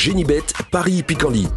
Génibet, Paris-Picanly.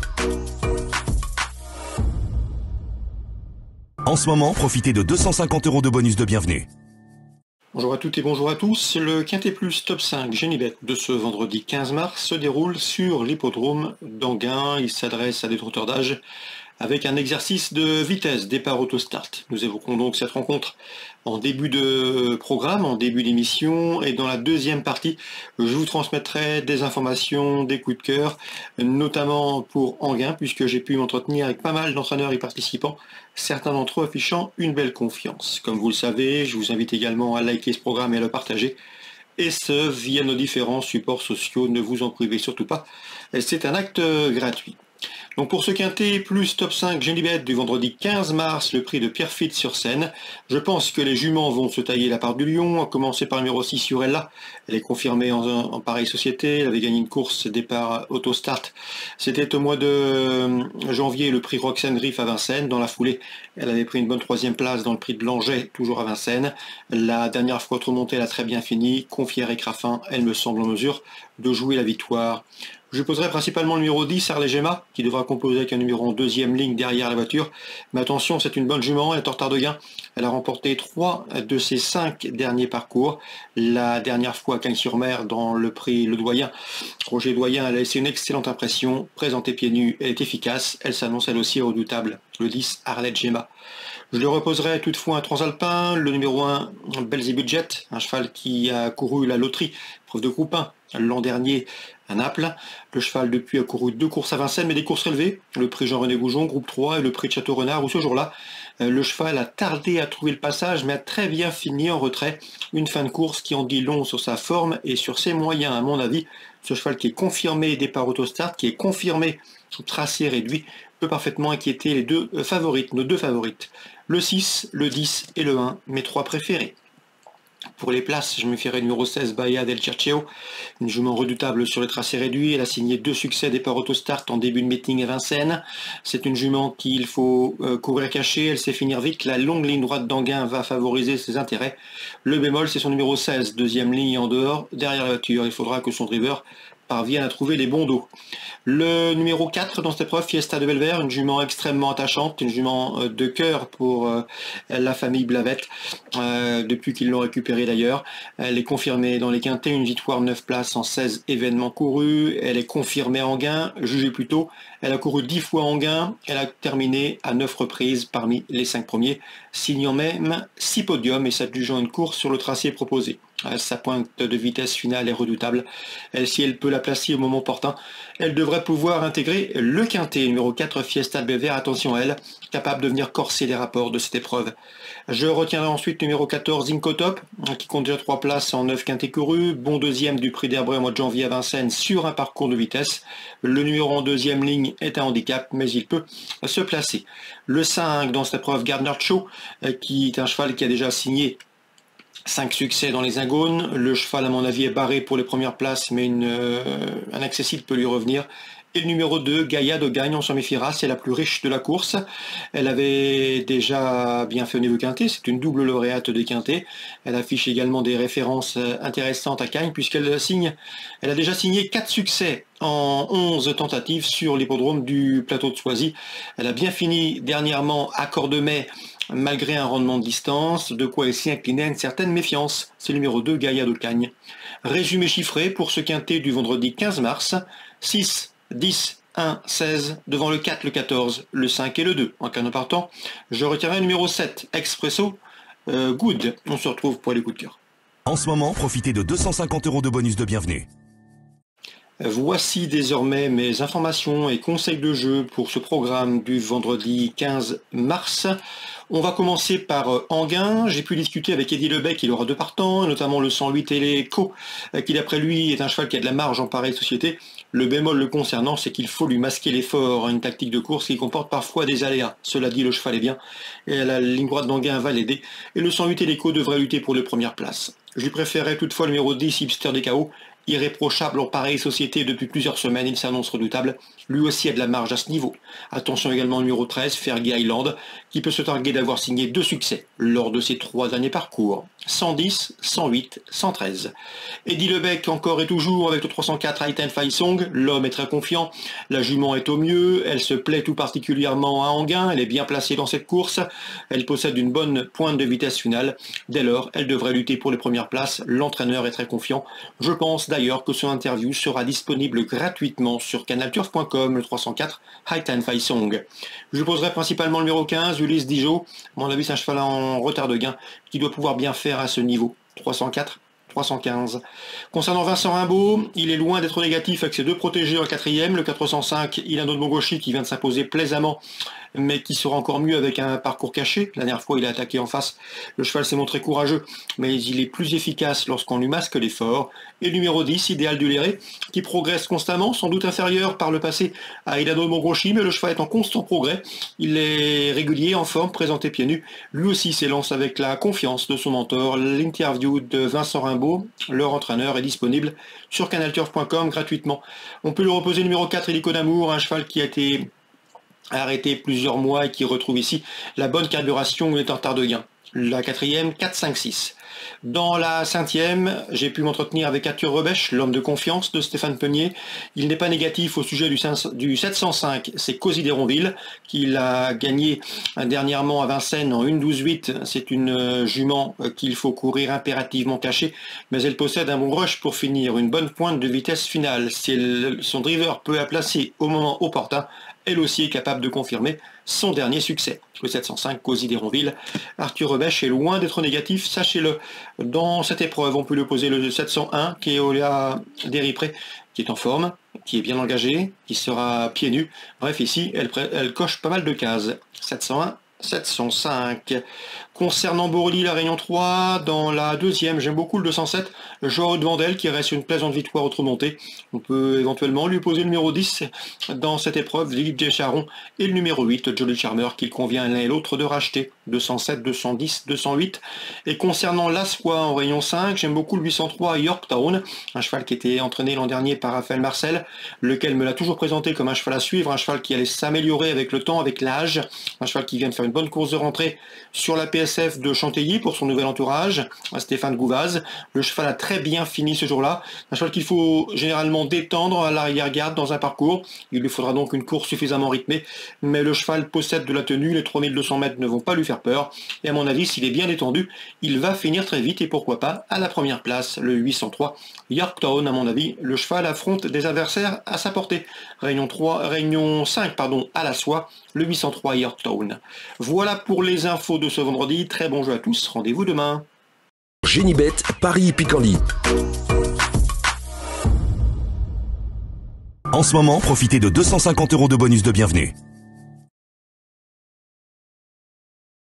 En ce moment, profitez de 250 € de bonus de bienvenue. Bonjour à toutes et bonjour à tous. Le Quintet Plus Top 5 Génibet de ce vendredi 15 mars se déroule sur l'hippodrome d'Anguin. Il s'adresse à des trotteurs d'âge avec un exercice de vitesse, départ auto-start. Nous évoquerons donc cette rencontre en début de programme, en début d'émission, et dans la deuxième partie, je vous transmettrai des informations, des coups de cœur, notamment pour Anguin, puisque j'ai pu m'entretenir avec pas mal d'entraîneurs y participant, certains d'entre eux affichant une belle confiance. Comme vous le savez, je vous invite également à liker ce programme et à le partager, et ce, via nos différents supports sociaux. Ne vous en privez surtout pas, c'est un acte gratuit. Donc pour ce Quintet Plus Top 5 Génibet du vendredi 15 mars, le prix de Pierrefitte sur Seine. Je pense que les juments vont se tailler la part du lion, à commencer par le numéro 6 Surella. Elle est confirmée en pareille société, elle avait gagné une course départ auto-start. C'était au mois de janvier le prix Roxane Griff à Vincennes. Dans la foulée, elle avait pris une bonne troisième place dans le prix de Langeais, toujours à Vincennes. La dernière fois remontée, elle a très bien fini. Confiée à Crafin, elle me semble en mesure de jouer la victoire. Je poserai principalement le numéro 10, Harley Gemma, qui devra composer avec un numéro en deuxième ligne derrière la voiture. Mais attention, c'est une bonne jument, elle est en retard de gain. Elle a remporté 3 de ses 5 derniers parcours. La dernière fois à Cagnes-sur-Mer, dans le prix Le Doyen, Roger Doyen, elle a laissé une excellente impression. Présentée pieds nus, elle est efficace. Elle s'annonce elle aussi redoutable. Le 10, Harley Gemma. Je le reposerai toutefois un transalpin, le numéro 1, Belzebudget, un cheval qui a couru la loterie, preuve de groupe 1, l'an dernier à Naples. Le cheval depuis a couru 2 courses à Vincennes, mais des courses relevées, le prix Jean-René Goujon, groupe 3, et le prix de Château-Renard, où ce jour-là, le cheval a tardé à trouver le passage, mais a très bien fini en retrait. Une fin de course qui en dit long sur sa forme et sur ses moyens, à mon avis. Ce cheval qui est confirmé départ autostart, qui est confirmé sous tracé réduit, peut parfaitement inquiéter les deux favorites, nos deux favorites. Le 6, le 10 et le 1, mes 3 préférés. Pour les places, je me fierai numéro 16, Bahia del Cercheo, une jument redoutable sur le tracé réduit. Elle a signé 2 succès départ autostart en début de meeting à Vincennes. C'est une jument qu'il faut courir caché, elle sait finir vite. La longue ligne droite d'Anguin va favoriser ses intérêts. Le bémol, c'est son numéro 16, deuxième ligne en dehors, derrière la voiture. Il faudra que son driver parvienne à trouver les bons dos. Le numéro 4 dans cette épreuve, Fiesta de Belver, une jument extrêmement attachante, une jument de cœur pour la famille Blavette, depuis qu'ils l'ont récupérée d'ailleurs. Elle est confirmée dans les quintets, une victoire 9 places en 16 événements courus. Elle est confirmée en gain, jugée plus tôt. Elle a couru 10 fois en gain, elle a terminé à 9 reprises parmi les 5 premiers, signant même 6 podiums et s'adjugeant une course sur le tracé proposé. Sa pointe de vitesse finale est redoutable. Si elle peut la placer au moment opportun, elle devrait pouvoir intégrer le quintet. Numéro 4, Fiesta de Belver, attention à elle, capable de venir corser les rapports de cette épreuve. Je retiendrai ensuite numéro 14, Incotop, qui compte déjà 3 places en 9 quintets courus. Bon deuxième du prix d'Herbré au mois de janvier à Vincennes sur un parcours de vitesse. Le numéro en deuxième ligne est un handicap, mais il peut se placer. Le 5 dans cette épreuve, Gardner Show, qui est un cheval qui a déjà signé 5 succès dans les Ingones. Le cheval, à mon avis, est barré pour les premières places, mais un accessible peut lui revenir. Et le numéro 2, Gaïa de Gagne, on s'en méfiera, c'est la plus riche de la course. Elle avait déjà bien fait au niveau quintet, c'est une double lauréate des quintets. Elle affiche également des références intéressantes à Cagnes, puisqu'elle a déjà signé 4 succès en 11 tentatives sur l'hippodrome du plateau de Soisy. Elle a bien fini dernièrement à Cordemais, malgré un rendement de distance, de quoi elle s'y inclinait à une certaine méfiance. C'est le numéro 2, Gaïa de Cagnes. Résumé chiffré pour ce quintet du vendredi 15 mars, 6, 10, 1, 16, devant le 4, le 14, le 5 et le 2. En canot partant, je retirerai le numéro 7, Expresso Good. On se retrouve pour les coups de cœur. En ce moment, profitez de 250 € de bonus de bienvenue. Voici désormais mes informations et conseils de jeu pour ce programme du vendredi 15 mars. On va commencer par Anguin. J'ai pu discuter avec Eddie Lebec, il aura 2 partants, notamment le 108 Eleco, qui d'après lui est un cheval qui a de la marge en pareille société. Le bémol le concernant, c'est qu'il faut lui masquer l'effort, une tactique de course qui comporte parfois des aléas. Cela dit, le cheval est bien, et la ligne droite d'Anguin va l'aider, et le 108 Eleco devrait lutter pour les premières places. Je lui préférerais toutefois le numéro 10, Hipster des KO. Irréprochable en pareille société depuis plusieurs semaines, il s'annonce redoutable. Lui aussi a de la marge à ce niveau. Attention également au numéro 13, Fergie Island, qui peut se targuer d'avoir signé 2 succès lors de ses 3 derniers parcours. 110, 108, 113. Eddie Lebec encore et toujours avec le 304 Haiten Fai Song. L'homme est très confiant. La jument est au mieux. Elle se plaît tout particulièrement à Anguin. Elle est bien placée dans cette course. Elle possède une bonne pointe de vitesse finale. Dès lors, elle devrait lutter pour les premières places. L'entraîneur est très confiant. Je pense d'ailleurs que son interview sera disponible gratuitement sur canalturf.com, le 304 Haiten Fai Song. Je poserai principalement le numéro 15, Ulysse Dijon. À mon avis, c'est un cheval en retard de gain qui doit pouvoir bien faire à ce niveau. 304, 315. Concernant Vincent Rimbaud, il est loin d'être négatif avec ses 2 protégés en 4e. Le 405, il a un autre Mongoshi qui vient de s'imposer plaisamment, mais qui sera encore mieux avec un parcours caché. La dernière fois, il a attaqué en face. Le cheval s'est montré courageux, mais il est plus efficace lorsqu'on lui masque l'effort. Et le numéro 10, Idéal du Léré, qui progresse constamment, sans doute inférieur par le passé à Ilano Mongoshi, mais le cheval est en constant progrès. Il est régulier, en forme, présenté pieds nus. Lui aussi s'élance avec la confiance de son mentor. L'interview de Vincent Rimbaud, leur entraîneur, est disponible sur canalturf.com gratuitement. On peut le reposer numéro 4, Hélico d'Amour, un cheval qui a été arrêté plusieurs mois et qui retrouve ici la bonne carburation. Il est en retard de gain. La 4e, 4, 5, 6. Dans la 5e, j'ai pu m'entretenir avec Arthur Rebech, l'homme de confiance de Stéphane Peunier. Il n'est pas négatif au sujet du 705, c'est Cosy d'Héronville, qu'il a gagné dernièrement à Vincennes en 1-12-8. C'est une jument qu'il faut courir impérativement cachée, mais elle possède un bon rush pour finir, une bonne pointe de vitesse finale. Si son driver peut la placer au moment opportun, elle aussi est capable de confirmer son dernier succès. Le 705, Cosy d'Héronville. Arthur Rebech est loin d'être négatif, sachez-le. Dans cette épreuve, on peut lui opposer le 701, Keolia Deripré, qui est en forme, qui est bien engagé, qui sera pieds nus. Bref, ici, elle coche pas mal de cases. 701, 705. Concernant Bourly, la Réunion 3, dans la 2e, j'aime beaucoup le 207, Joao de Vandel, qui reste une plaisante victoire autre-montée. On peut éventuellement lui poser le numéro 10 dans cette épreuve, Philippe Gécharon, et le numéro 8, Jolly Charmer, qu'il convient l'un et l'autre de racheter. 207, 210, 208. Et concernant l'Assois en Réunion 5, j'aime beaucoup le 803 Yorktown, un cheval qui était entraîné l'an dernier par Raphaël Marcel, lequel me l'a toujours présenté comme un cheval à suivre, un cheval qui allait s'améliorer avec le temps, avec l'âge, un cheval qui vient de faire une bonne course de rentrée sur la PSF de Chantilly pour son nouvel entourage, Stéphane Gouvaz. Le cheval a très bien fini ce jour-là, un cheval qu'il faut généralement détendre à l'arrière-garde dans un parcours. Il lui faudra donc une course suffisamment rythmée, mais le cheval possède de la tenue, les 3200 mètres ne vont pas lui faire peur, et à mon avis, s'il est bien détendu, il va finir très vite, et pourquoi pas à la première place, le 803 Yorktown. À mon avis, le cheval affronte des adversaires à sa portée. Réunion 5, à la soie, le 803 Yorktown. Voilà pour les infos de ce vendredi. Très bon jeu à tous. Rendez-vous demain. Génibet, Paris Picardie. En ce moment, profitez de 250 € de bonus de bienvenue.